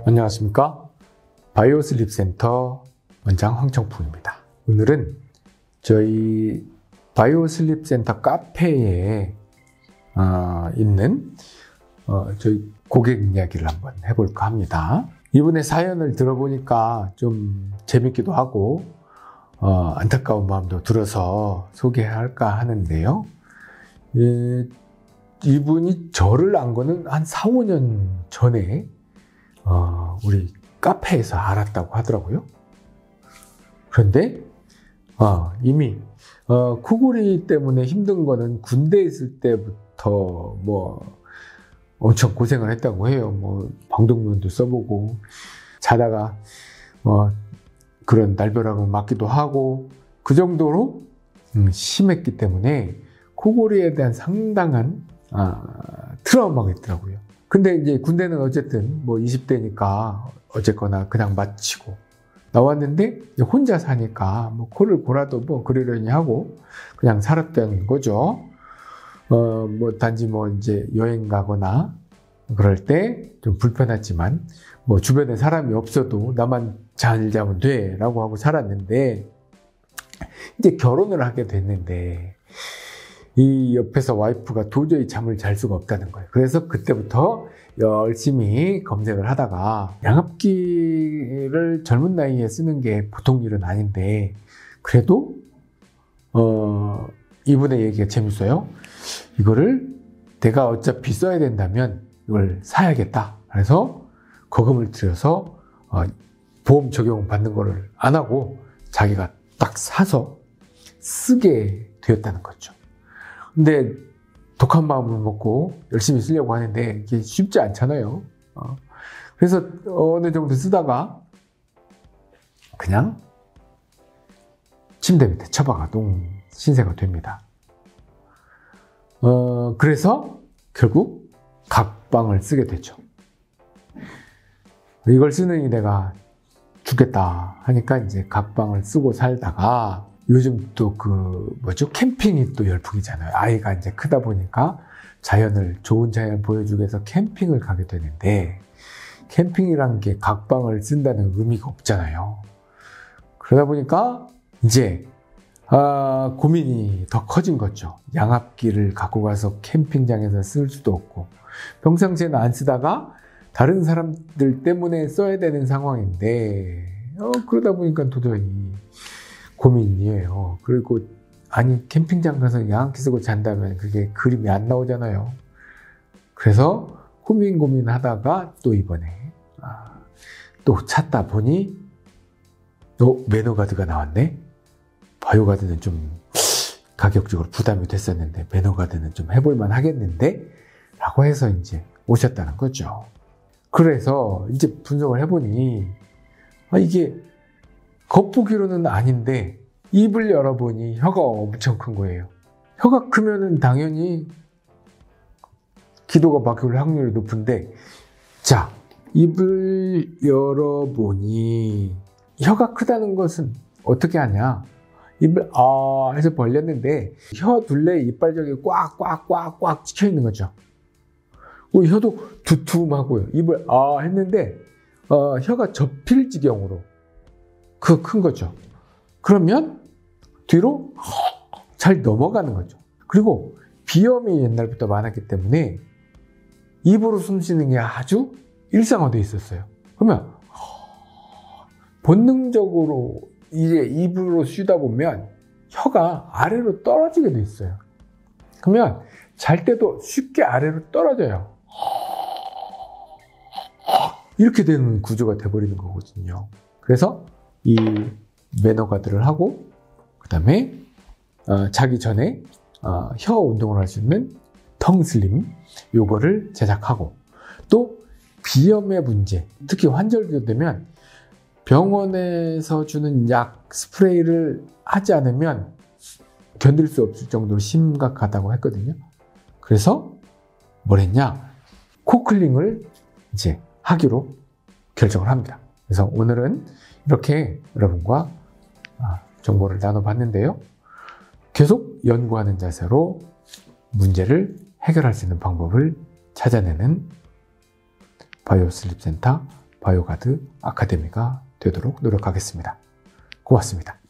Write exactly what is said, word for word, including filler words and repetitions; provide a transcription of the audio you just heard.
안녕하십니까? 바이오슬립센터 원장 황청풍입니다. 오늘은 저희 바이오슬립센터 카페에 어, 있는 어, 저희 고객 이야기를 한번 해볼까 합니다. 이분의 사연을 들어보니까 좀 재밌기도 하고 어, 안타까운 마음도 들어서 소개할까 하는데요. 예, 이분이 저를 안 거는 한 사, 오 년 전에 어, 우리 카페에서 알았다고 하더라고요. 그런데 어, 이미 어, 코골이 때문에 힘든 거는 군대에 있을 때부터 뭐 엄청 고생을 했다고 해요. 뭐 방독면도 써보고 자다가 뭐 그런 날벼락을 맞기도 하고 그 정도로 음, 심했기 때문에 코골이에 대한 상당한 아, 트라우마가 있더라고요. 근데 이제 군대는 어쨌든 뭐 이십 대니까 어쨌거나 그냥 마치고 나왔는데 혼자 사니까 뭐 코를 골아도 뭐 그러려니 하고 그냥 살았던 거죠. 어, 뭐 단지 뭐 이제 여행 가거나 그럴 때 좀 불편하지만 뭐 주변에 사람이 없어도 나만 잘 자면 돼 라고 하고 살았는데 이제 결혼을 하게 됐는데 이 옆에서 와이프가 도저히 잠을 잘 수가 없다는 거예요. 그래서 그때부터 열심히 검색을 하다가 양압기를 젊은 나이에 쓰는 게 보통 일은 아닌데 그래도 어, 이분의 얘기가 재밌어요. 이거를 내가 어차피 써야 된다면 이걸 사야겠다. 그래서 거금을 들여서 어, 보험 적용 받는 거를 안 하고 자기가 딱 사서 쓰게 되었다는 거죠. 근데 독한 마음을 먹고 열심히 쓰려고 하는데 이게 쉽지 않잖아요. 어. 그래서 어느 정도 쓰다가 그냥 침대 밑에 처박아도 신세가 됩니다. 어, 그래서 결국 각방을 쓰게 되죠. 이걸 쓰느니 내가 죽겠다 하니까 이제 각방을 쓰고 살다가 요즘 또 그 뭐죠? 캠핑이 또 열풍이잖아요. 아이가 이제 크다 보니까 자연을, 좋은 자연을 보여주기 위해서 캠핑을 가게 되는데 캠핑이란 게 각방을 쓴다는 의미가 없잖아요. 그러다 보니까 이제 아, 고민이 더 커진 거죠. 양압기를 갖고 가서 캠핑장에서 쓸 수도 없고 평상시에는 안 쓰다가 다른 사람들 때문에 써야 되는 상황인데 어, 그러다 보니까 도저히 고민이에요. 그리고 아니 캠핑장 가서 양압기 쓰고 잔다면 그게 그림이 안 나오잖아요. 그래서 고민 고민하다가 또 이번에 아, 또 찾다 보니 어, 매너가드가 나왔네. 바이오가드는 좀 가격적으로 부담이 됐었는데 매너가드는 좀 해볼만 하겠는데 라고 해서 이제 오셨다는 거죠. 그래서 이제 분석을 해보니 아, 이게 겉보기로는 아닌데 입을 열어보니 혀가 엄청 큰 거예요. 혀가 크면은 당연히 기도가 막힐 확률이 높은데 자, 입을 열어보니 혀가 크다는 것은 어떻게 하냐? 입을 아 해서 벌렸는데 혀 둘레 이빨저기 꽉꽉꽉꽉 찍혀 있는 거죠. 혀도 두툼하고요. 입을 아 했는데 어, 혀가 접힐 지경으로 그 큰 거죠. 그러면 뒤로 잘 넘어가는 거죠. 그리고 비염이 옛날부터 많았기 때문에 입으로 숨 쉬는 게 아주 일상화되어 있었어요. 그러면 본능적으로 이제 입으로 쉬다 보면 혀가 아래로 떨어지게 돼 있어요. 그러면 잘 때도 쉽게 아래로 떨어져요. 이렇게 되는 구조가 돼버리는 거거든요. 그래서 이 매너가드를 하고 그 다음에 어, 자기 전에 어, 혀 운동을 할 수 있는 텅슬림 요거를 제작하고 또 비염의 문제 특히 환절기 되면 병원에서 주는 약 스프레이를 하지 않으면 견딜 수 없을 정도로 심각하다고 했거든요. 그래서 뭘 했냐? 코클링을 이제 하기로 결정을 합니다. 그래서 오늘은 이렇게 여러분과 정보를 나눠봤는데요. 계속 연구하는 자세로 문제를 해결할 수 있는 방법을 찾아내는 바이오슬립센터 바이오가드 아카데미가 되도록 노력하겠습니다. 고맙습니다.